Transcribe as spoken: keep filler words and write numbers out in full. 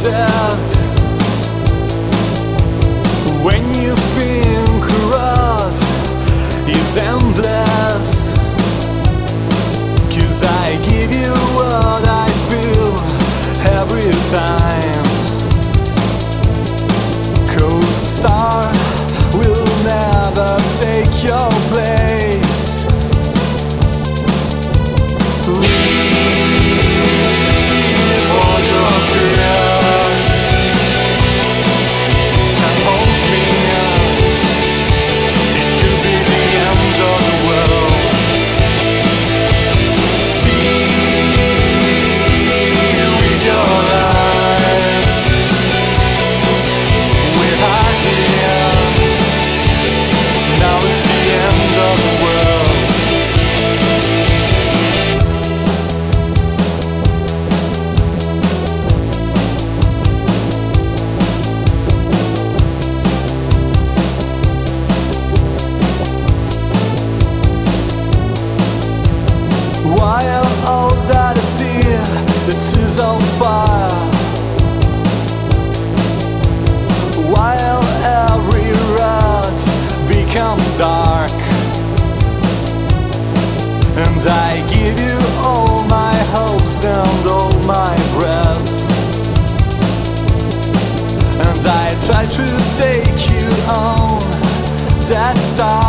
dead. When you think road is endless, 'cause I give you what I feel every time. 'Cause a star will never take your place. Leave all your fears and hold me up. It could be the end of the world. See with your eyes, we're high here. Now it's the end of the world. While all that I see, it is on fire. While every road becomes dark, and I give you all my hopes and all my breath, and I try to take you on that star.